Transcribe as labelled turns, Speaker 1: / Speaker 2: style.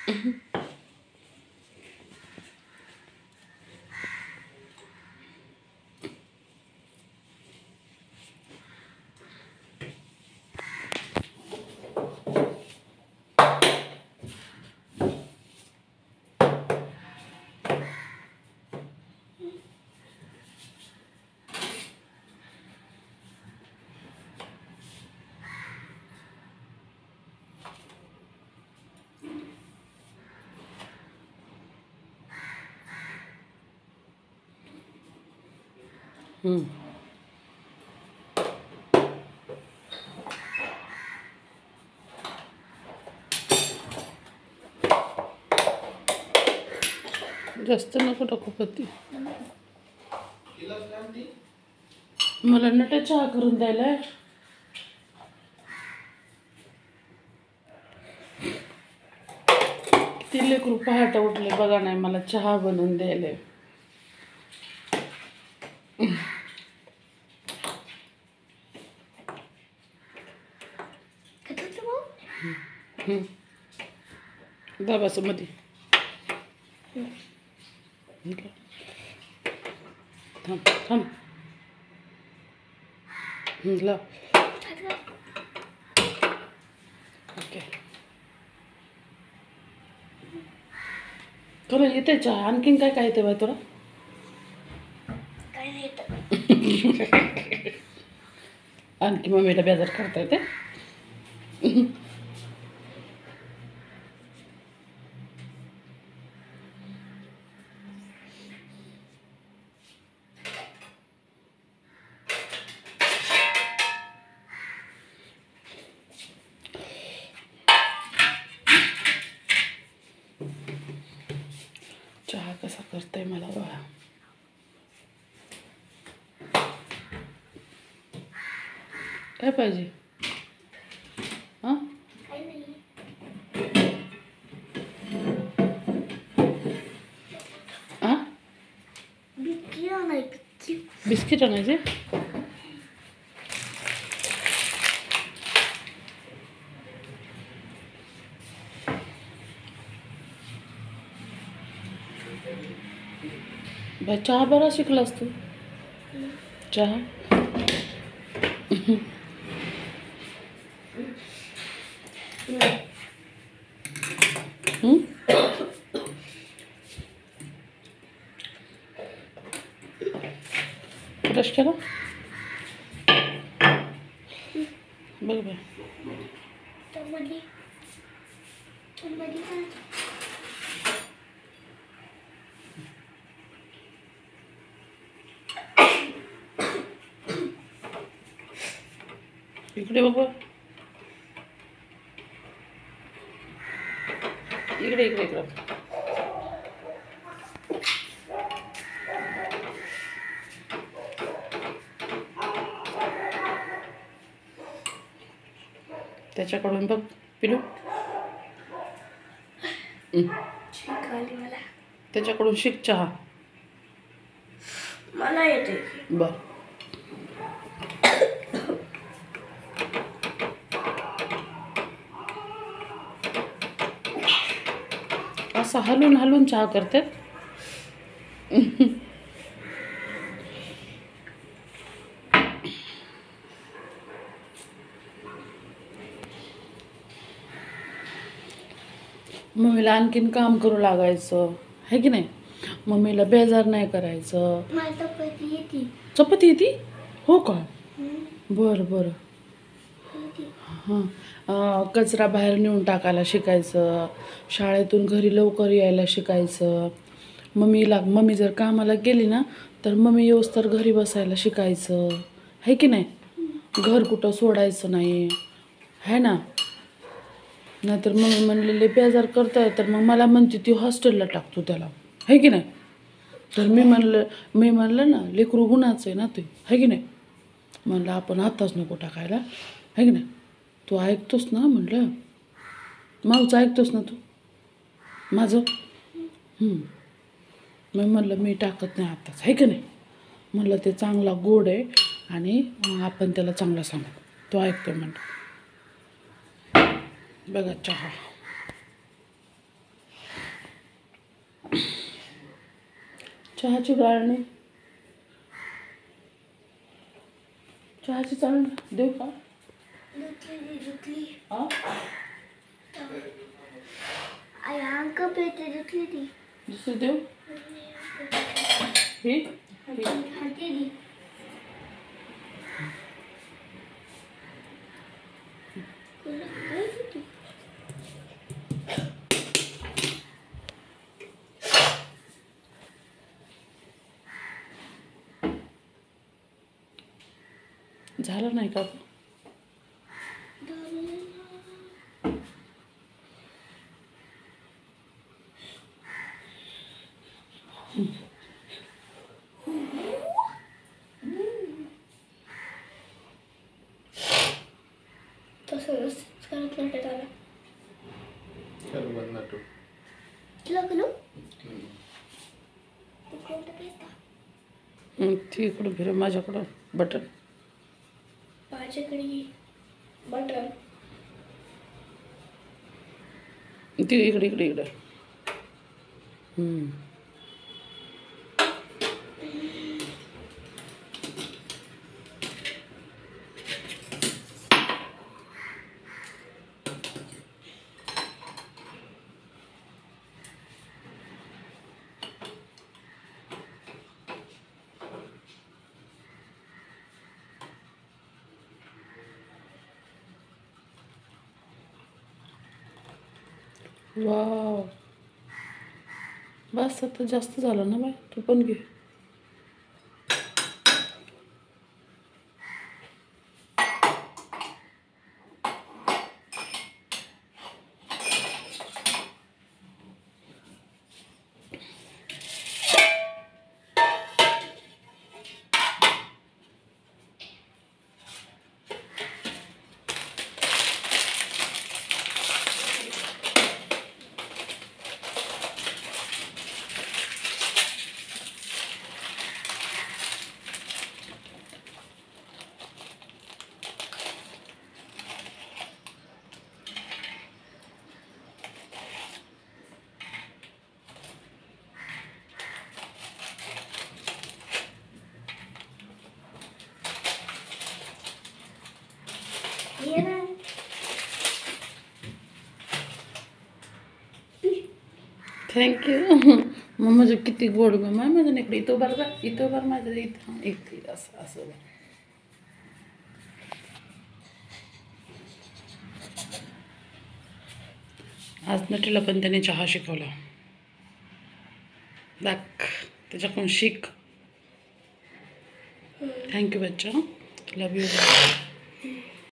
Speaker 1: जास्त नको टाकू पत्ती. मला नट चहा करून द्यायला. किती लेकरू पहाटे उठले बघा, नाही मला चहा बनवून द्यायला. दाबाचं मध्ये थांब थांब लाव. ओके, तुला येते चहा? आणखीन काय काय येते बाय तुला? आणखी मम्मीला बेजार करता येते. चहा कसा करताय मला बघा. काय पाहिजे? हां, हां, बिस्किट आणायचे. बाय चहा बरा शिकलास तू. चहा ब्रश केला बघ बाय. इकडे बघ, इकडे इकडे इकडे. त्याच्याकडून बघ पिलू. त्याच्याकडून शिक चहा.
Speaker 2: मला येते.
Speaker 1: बर, असं हलून हलून चहा करतात. मम्मीला आणखीन काम करू लागायचं है की नाही. मम्मीला बेजार नाही करायचं. चपाती येते हो का? बरं बरं. हां, कचरा बाहेर नेऊन टाकायला शिकायचं. शाळेतून घरी लवकर यायला शिकायचं. मम्मी जर कामाला गेली ना तर मम्मी येऊस तर घरी बसायला शिकायचं है की नाही. घर कुठं सोडायचं नाही है ना. नाहीतर मम्मी म्हणलेले बेजार करताय तर मग मला म्हणते ती हॉस्टेलला टाकतो त्याला है की नाही. तर मी म्हणलं ना लेकरू गुणाचं आहे ना ते है की नाही. म्हणलं आपण आत्ताच नको टाकायला है की नाही. तू ऐकतोस ना म्हणलं, माऊचं ऐकतोस ना तू माझं. मी म्हणलं मी टाकत नाही आत्ताच है की नाही. म्हणलं ते चांगला गोड आहे आणि आपण त्याला चांगला सांगू. तो ऐकतोय म्हणलं. बघा चहा. चहाची गाळणी, चहाची चाळणी देऊ का? हा? दुसरी देऊ ही? झालं नाही का? ती इकडं फिर माझ्याकडं बटन ती इकडे इकडे इकडे. वाव, बस आता जास्त झालं ना बाय, तू पण घे. थँक्यू. मग माझं किती गोड ग माय, माझं इकडे इथं बरं, इथं बरं माझं, इथं इथे असं असं. आज नटीला पण त्याने चहा शिकवला. दाख त्याच्याकडून शिक. थँक्यू बच्चा, लव यू.